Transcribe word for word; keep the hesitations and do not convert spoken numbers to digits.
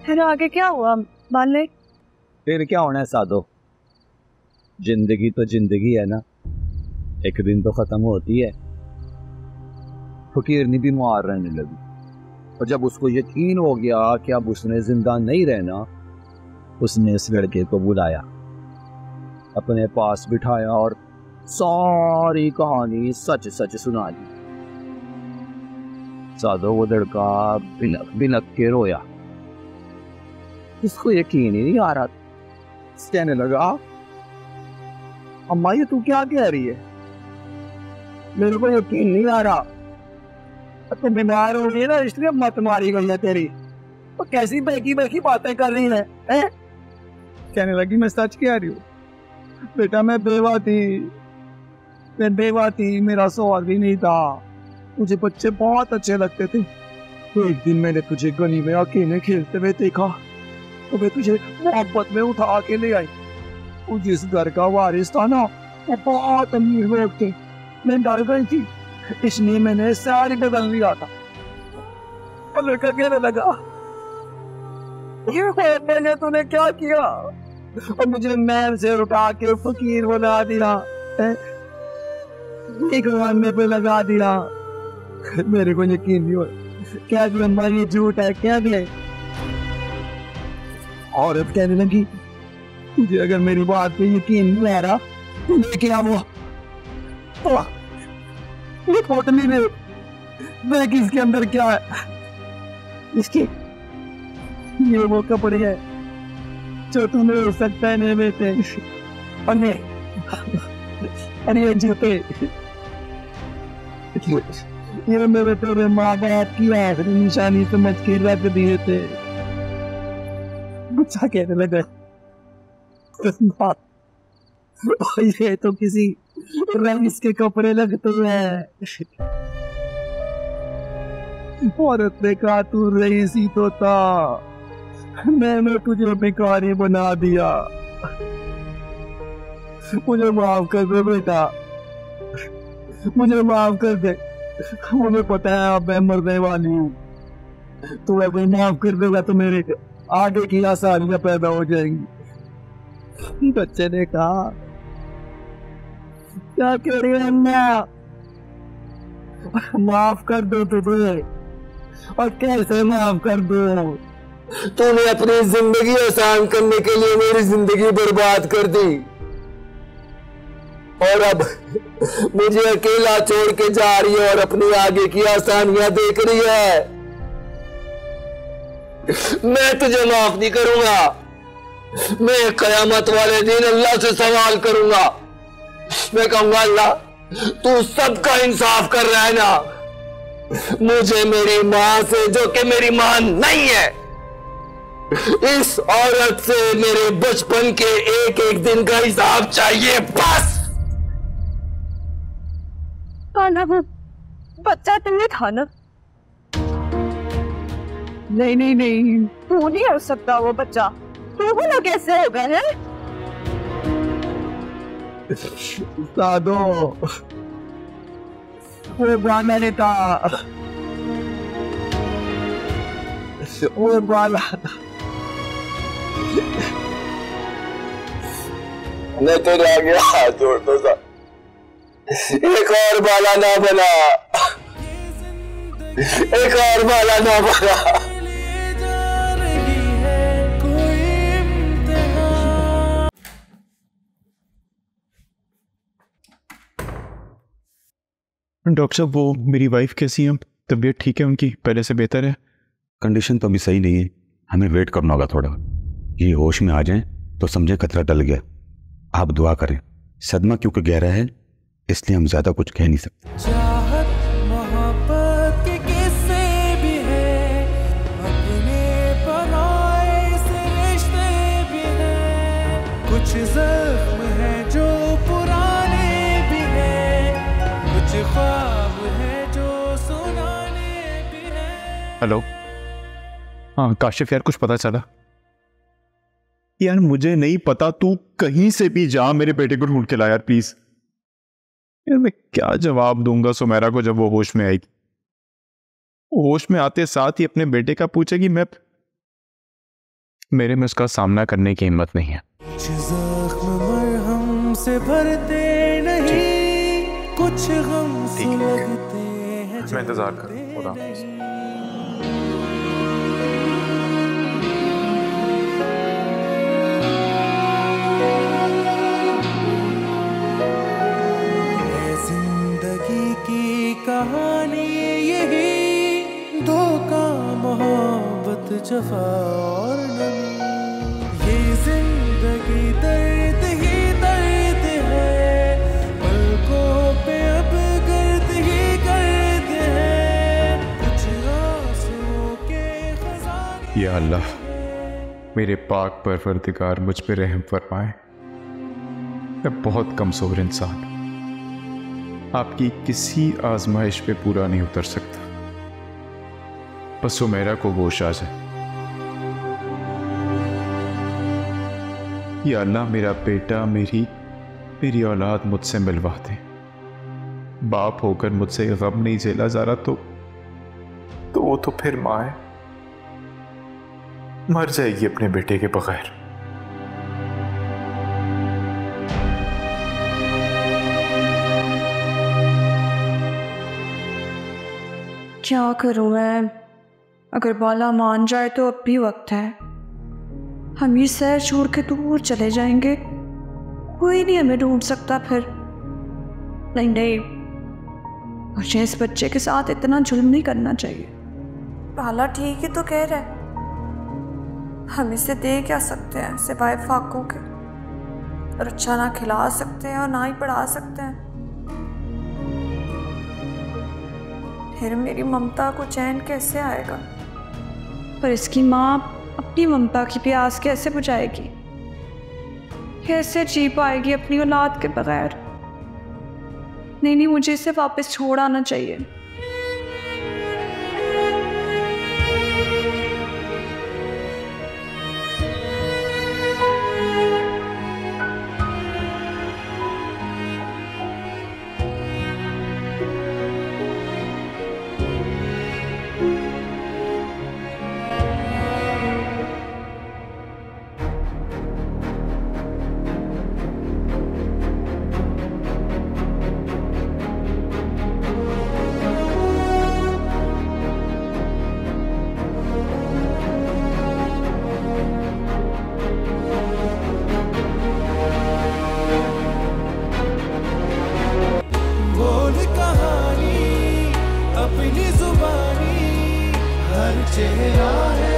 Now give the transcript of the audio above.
फिर आगे क्या हुआ मालिक? फिर क्या होना है सादो, जिंदगी तो जिंदगी है ना, एक दिन तो खत्म होती है। फकीर ने भी मार रहने लगी और जब उसको यकीन हो गया कि अब उसने जिंदा नहीं रहना, उसने इस लड़के को बुलाया, अपने पास बिठाया और सारी कहानी सच सच सुना दी। सादो वो लड़का बिनक बिनक के रोया, उसको यकीन ही नहीं आ रहा। कहने लगा, अम्मा ये तू क्या कह रही है, मेरे को यकीन नहीं आ रहा। तो बीमार हो गई ना इसलिए मत मारी गई है तेरी, तो कैसी बेकी बेकी बातें कर रही है, है? कहने लगी मैं सच कह रही हूँ बेटा, मैं बेवा थी, मैं बेवा थी, मेरा सवाल भी नहीं था, मुझे बच्चे बहुत अच्छे लगते थे। तो एक दिन मैंने तुझे गली में अकेले खेलते हुए देखा, तो मैं तुझे मोहब्बत में उठा के ले आई। वो जिस घर का वारिस था ना, वो बहुत अमीर लोग थे, मैं डर गई थी, इसलिए मैंने सारी बदल लिया था। और लड़का कहने लगा, ये मैंने तूने क्या किया, और मुझे महल से उठा के फकीर बना दिया, एक में पे लगा दिया। मेरे को यकीन नहीं हो, क्या ये झूठ है क्या है? औरत कहने लगी, तुझे अगर मेरी बात पे यकीन नहीं आ रहा तो लेके आओ वो ये पोटली में, देख इसके अंदर क्या है। इसके ये वो कपड़े हैं जो तूने उस वक्त पहने हुए थे, और ये और ये जूते, ये मेरे तेरे माँ बाप की आखिरी निशानी समझ के रख दिए थे। बच्चा कहने लगा, ये तो किसी रईस के कपड़े लगते हैं। औरत ने कहा, तू रईस ही तो था, मैंने तुझे भिखारी बना दिया, मुझे माफ कर दे बेटा, मुझे माफ कर दे, मुझे पता है अब मैं मरने वाली हूँ, तू अगर माफ कर देगा तो मेरे आगे की आसानियां पैदा हो जाएंगी। बच्चे ने कहा, क्या कह रही है अम्मा, माफ कर दो तुझे, और कैसे माफ कर दो, तूने अपनी जिंदगी आसान करने के लिए मेरी जिंदगी बर्बाद कर दी, और अब मुझे अकेला छोड़ के जा रही है और अपनी आगे की आसानियां देख रही है। मैं तुझे माफ नहीं करूंगा, मैं कयामत वाले दिन अल्लाह से सवाल करूंगा, मैं कहूंगा अल्लाह तू सबका इंसाफ कर रहा है ना, मुझे मेरी मां से, जो कि मेरी मां नहीं है, इस औरत से मेरे बचपन के एक एक दिन का हिसाब चाहिए बस। खाना बच्चा तुमने खाना, नहीं नहीं नहीं, तू नहीं हो सकता वो बच्चा, तू भला कैसे होगा है? सादो, वो बाला ने था, वो बाला, मैं तेरे आगे हाथ जोड़ता था, एक और बाला ना बना, एक और बाला ना बना। डॉक्टर साहब, वो मेरी वाइफ कैसी है, तबीयत ठीक है उनकी, पहले से बेहतर है? कंडीशन तो अभी सही नहीं है, हमें वेट करना होगा थोड़ा, ये होश में आ जाएं तो समझे खतरा टल गया। आप दुआ करें, सदमा क्योंकि गहरा है इसलिए हम ज्यादा कुछ कह नहीं सकते। चाहत मोहब्बत के किस्से भी है, अपने पराए से रिश्ते भी हैं, कुछ ज़ख्म है जो पुराने भी हैं, कुछ ख्वाब है जो सुनाने भी हैं। हेलो, हाँ काशिफ यार, कुछ पता चला? यार मुझे नहीं पता, तू कहीं से भी जा मेरे बेटे को ढूंढ के ला यार प्लीज। यार मैं क्या जवाब दूंगा सुमेरा को जब वो होश में आएगी? होश में आते साथ ही अपने बेटे का पूछेगी मैं मेरे में उसका सामना करने की हिम्मत नहीं है। कुछ जख्म मरहम से भरते नहीं, कुछ गम सुलगते हैं। मैं इंतजार करूं। जिंदगी की कहानी यही, धोखा मोहब्बत जफा और नमी। ये जिंदगी दर्द ही दर्द है, पलकों पे अब गर्द ही गर्द है। कुछ आंसुओं के खजाने। या अल्लाह, मेरे पाक परवरदिगार मुझ पे रहम फरमाए। मैं बहुत कमजोर इंसान, आपकी किसी आजमाइश पे पूरा नहीं उतर सकता। बस सुमेरा को होश आ जाए। या अल्लाह, मेरा बेटा, मेरी मेरी औलाद मुझसे मिलवा दे। बाप होकर मुझसे गम नहीं झेला जा रहा तो तो वो तो फिर माँ है, मर जाएगी अपने बेटे के बगैर। क्या करूं मैं? अगर बाला मान जाए तो अब भी वक्त है। हम ये शहर छोड़ के दूर चले जाएंगे, कोई नहीं हमें ढूंढ सकता फिर। नहीं नहीं, मुझे इस बच्चे के साथ इतना जुल्म नहीं करना चाहिए। बाला ठीक ही तो कह रहा है, हम इसे दे क्या सकते हैं सिवाय फाकों के। और अच्छा ना खिला सकते हैं और ना ही पढ़ा सकते हैं। फिर मेरी ममता को चैन कैसे आएगा? पर इसकी माँ अपनी ममता की प्यास कैसे बुझाएगी? कैसे जी पाएगी अपनी औलाद के बगैर? नहीं नहीं, मुझे इसे वापस छोड़ आना चाहिए। अपनी जुबानी हर चेहरा है